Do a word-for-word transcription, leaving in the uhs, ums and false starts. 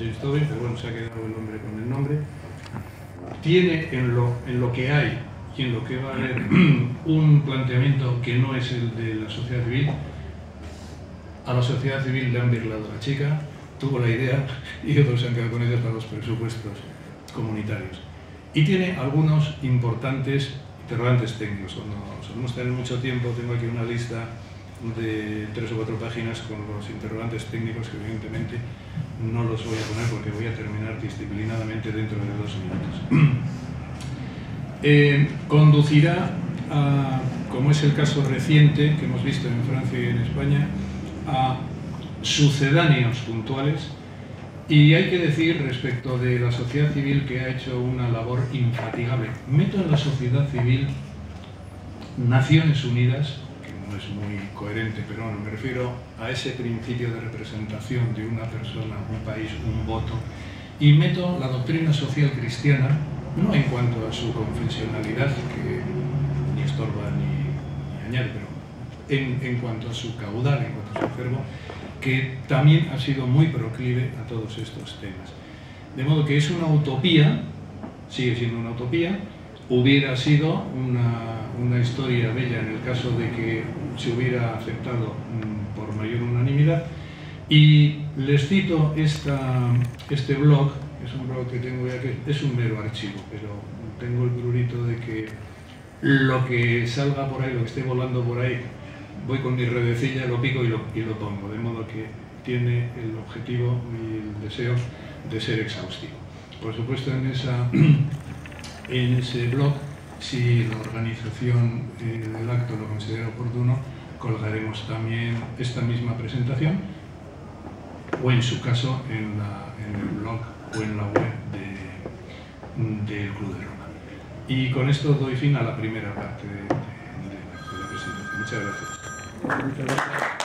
hecho esto bien, pero bueno, se ha quedado el nombre con el nombre. Tiene en lo, en lo que hay y en lo que va a haber un planteamiento que no es el de la sociedad civil. A la sociedad civil le han birlado la chica, tuvo la idea y otros se han quedado con ella para los presupuestos comunitarios. Y tiene algunos importantes interrogantes técnicos. Cuando solemos tener mucho tiempo, tengo aquí una lista de tres o cuatro páginas con los interrogantes técnicos que evidentemente no los voy a poner porque voy a terminar disciplinadamente dentro de dos minutos. Eh, conducirá a, como es el caso reciente que hemos visto en Francia y en España, a sucedáneos puntuales. Y hay que decir respecto de la sociedad civil que ha hecho una labor infatigable. Meto en la sociedad civil Naciones Unidas, que no es muy coherente, pero bueno, me refiero a ese principio de representación de una persona, un país, un voto, y meto la doctrina social cristiana, no en cuanto a su confesionalidad, que ni estorba ni, ni añade, pero en, en cuanto a su caudal, en cuanto a su acervo, que también ha sido muy proclive a todos estos temas. De modo que es una utopía, sigue siendo una utopía, hubiera sido una, una historia bella en el caso de que se hubiera aceptado mmm, por mayor unanimidad. Y les cito esta, este blog, es un blog que tengo ya que es un mero archivo, pero tengo el prurito de que lo que salga por ahí, lo que esté volando por ahí, voy con mi redecilla, lo pico y lo, y lo pongo, de modo que tiene el objetivo y el deseo de ser exhaustivo. Por supuesto, en, esa, en ese blog, si la organización eh, del acto lo considera oportuno, colgaremos también esta misma presentación, o en su caso en, la, en el blog o en la web del de, de Club de Roma. Y con esto doy fin a la primera parte de, de, de la presentación. Muchas gracias. Muchas gracias.